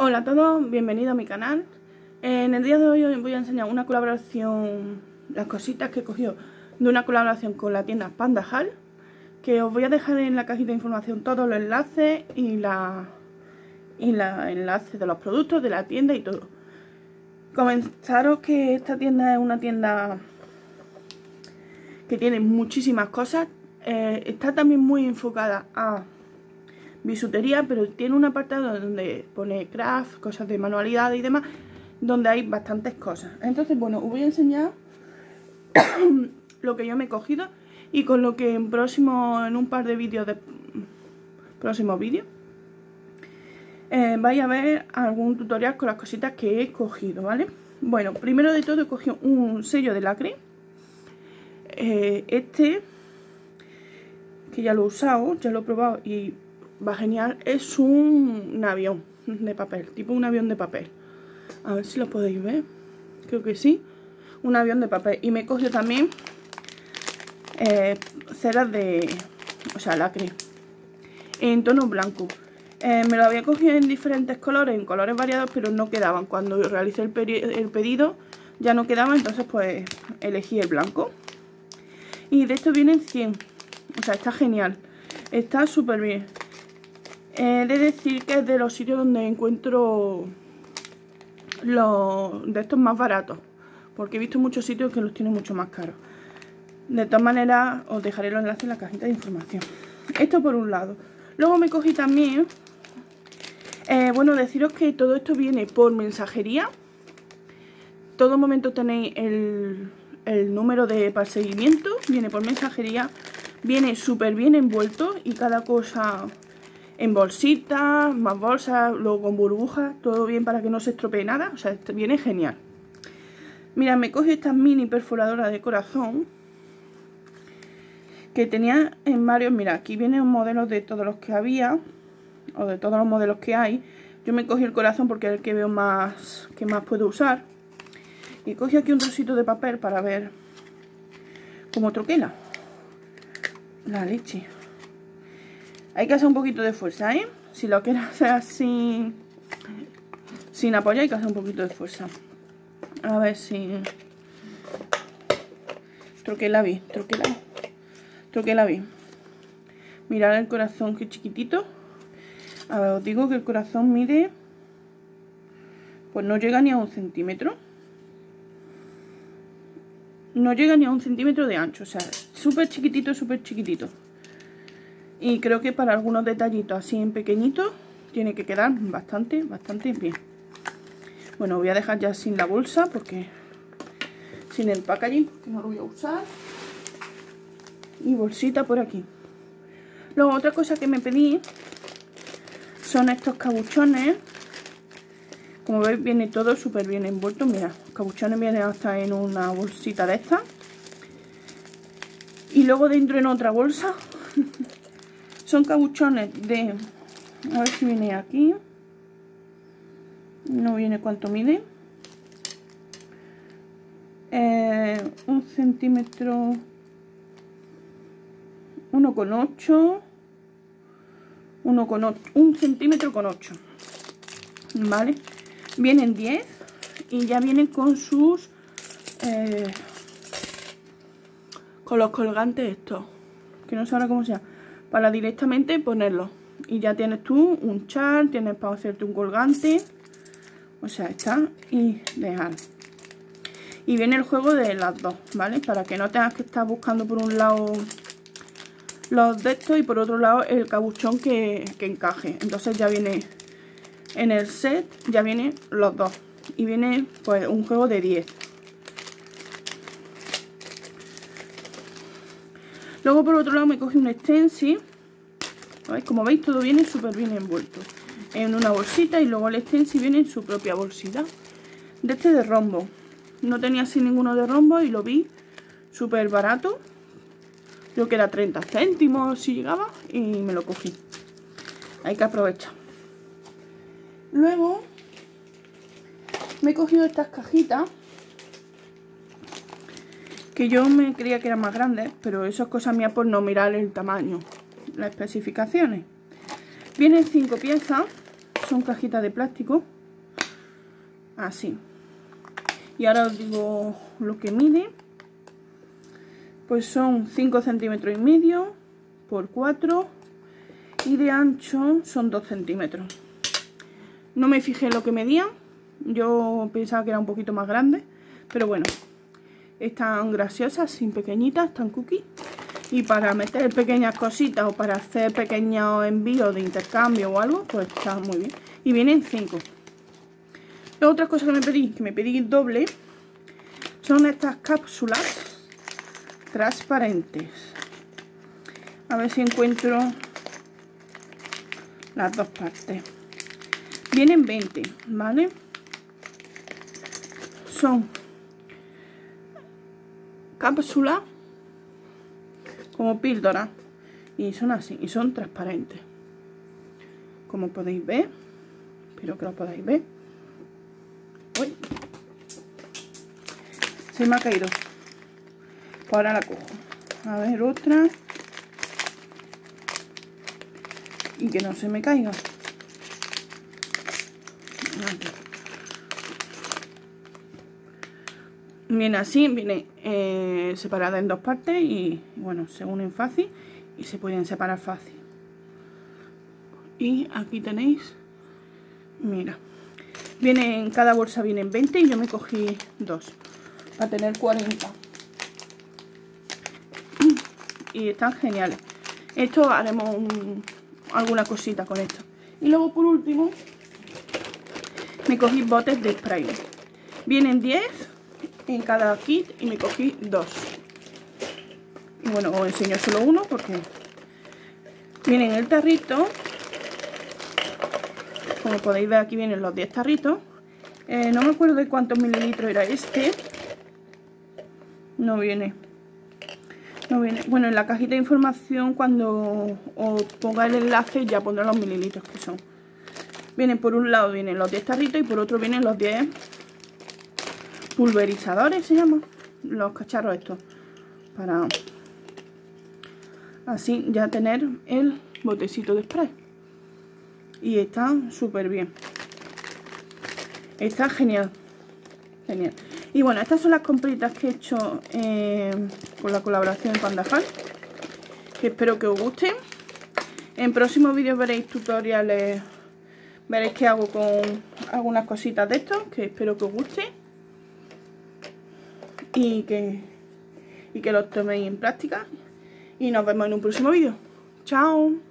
Hola a todos, bienvenidos a mi canal. En el día de hoy os voy a enseñar una colaboración, las cositas que he cogido de una colaboración con la tienda Panda Hall, que os voy a dejar en la cajita de información todos los enlaces y los enlaces de los productos de la tienda y todo. Comentaros que esta tienda es una tienda que tiene muchísimas cosas. Está también muy enfocada a bisutería, pero tiene un apartado donde pone craft, cosas de manualidad y demás, donde hay bastantes cosas. Entonces, bueno, os voy a enseñar lo que yo me he cogido y con lo que en un par de vídeos próximos vídeos vais a ver algún tutorial con las cositas que he cogido, ¿vale? Bueno, primero de todo he cogido un sello de lacre, que ya lo he usado, ya lo he probado y va genial. Es un avión de papel, tipo un avión de papel. A ver si lo podéis ver. Creo que sí. Un avión de papel. Y me he cogido también ceras lacre en tono blanco. Me lo había cogido en diferentes colores, en colores variados, pero no quedaban. Cuando realicé el pedido ya no quedaban, entonces pues elegí el blanco. Y de esto vienen 100. O sea, está genial. Está súper bien. He de decir que es de los sitios donde encuentro los de estos más baratos, porque he visto muchos sitios que los tienen mucho más caros. De todas maneras os dejaré los enlaces en la cajita de información. Esto por un lado. Luego me cogí también, bueno, deciros que todo esto viene por mensajería. Todo momento tenéis el número para el seguimiento. Viene por mensajería. Viene súper bien envuelto y cada cosa en bolsitas, más bolsas, luego con burbujas, todo bien para que no se estropee nada. O sea, viene genial. Mira, me cogí estas mini perforadoras de corazón que tenía en varios. Mira, aquí vienen modelos de todos los que había, o de todos los modelos que hay. Yo me cogí el corazón porque es el que veo más, que más puedo usar. Y cogí aquí un trocito de papel para ver cómo troquela. La leche. Hay que hacer un poquito de fuerza, ¿eh? Si lo quieres hacer así sin apoyar, hay que hacer un poquito de fuerza. A ver si troquela bien, troquela bien. Mirad el corazón, que chiquitito. A ver, os digo que el corazón mide, pues no llega ni a 1 centímetro. No llega ni a 1 centímetro de ancho, o sea, súper chiquitito, súper chiquitito. Y creo que para algunos detallitos así en pequeñitos tiene que quedar bastante bien. Bueno, voy a dejar ya sin la bolsa, porque sin el packaging, porque no lo voy a usar. Y bolsita por aquí. Luego otra cosa que me pedí son estos cabuchones. Como veis viene todo súper bien envuelto. Mira, los cabuchones vienen hasta en una bolsita de estas. Y luego dentro en otra bolsa son cabuchones de... A ver si viene aquí. No viene cuánto mide. 1 centímetro... 1,8. 1 centímetro con 8. Vale. Vienen 10 y ya vienen con sus... con los colgantes estos. Que no sé ahora cómo se llama. Para directamente ponerlo. Y ya tienes tú un char, tienes para hacerte un colgante. O sea, está ideal. Y viene el juego de las dos, ¿vale? Para que no tengas que estar buscando por un lado los de estos y por otro lado el cabuchón que encaje. Entonces ya viene en el set, ya vienen los dos. Y viene pues un juego de 10. Luego por otro lado me cogí un stencil. ¿Veis? Como veis todo viene súper bien envuelto en una bolsita, y luego el stencil viene en su propia bolsita. De este de rombo. No tenía así ninguno de rombo y lo vi súper barato. Creo que era 30 céntimos si llegaba, y me lo cogí. Hay que aprovechar. Luego me he cogido estas cajitas, que yo me creía que eran más grandes, pero eso es cosa mía por no mirar el tamaño, las especificaciones. Vienen 5 piezas, son cajitas de plástico, así. Y ahora os digo lo que mide. Pues son 5,5 centímetros por 4 y de ancho son 2 centímetros. No me fijé en lo que medían, yo pensaba que era un poquito más grande, pero bueno, están graciosas, sin pequeñitas, están cookies. Y para meter pequeñas cositas o para hacer pequeños envíos de intercambio o algo, pues está muy bien. Y vienen 5. Otra cosa que me pedí doble, son estas cápsulas transparentes. A ver si encuentro las dos partes. Vienen 20, ¿vale? Son cápsulas como píldora y son así, y son transparentes, como podéis ver. Espero que lo podáis ver. Uy, se me ha caído. Pues ahora la cojo. A ver, otra. Y que no se me caiga. Viene así, viene separada en dos partes y bueno, se unen fácil y se pueden separar fácil. Y aquí tenéis, mira, viene en cada bolsa vienen 20 y yo me cogí 2 para tener 40. Y están geniales. Esto haremos alguna cosita con esto. Y luego por último me cogí botes de spray. Vienen 10 en cada kit y me cogí 2. Y bueno, os enseño solo uno porque viene en el tarrito. Como podéis ver, aquí vienen los 10 tarritos. No me acuerdo de cuántos mililitros era este. No viene. Bueno, en la cajita de información, cuando os ponga el enlace, ya pondrá los mililitros que son. Vienen por un lado vienen los 10 tarritos y por otro vienen los 10 pulverizadores, se llaman los cacharros estos, para así ya tener el botecito de spray. Y están súper bien, está genial, genial. Y bueno, estas son las compritas que he hecho con la colaboración de Pandahal, que espero que os gusten. En próximos vídeos veréis tutoriales, veréis qué hago con algunas cositas de estos, que espero que os guste y que los toméis en práctica. Y nos vemos en un próximo vídeo. ¡Chao!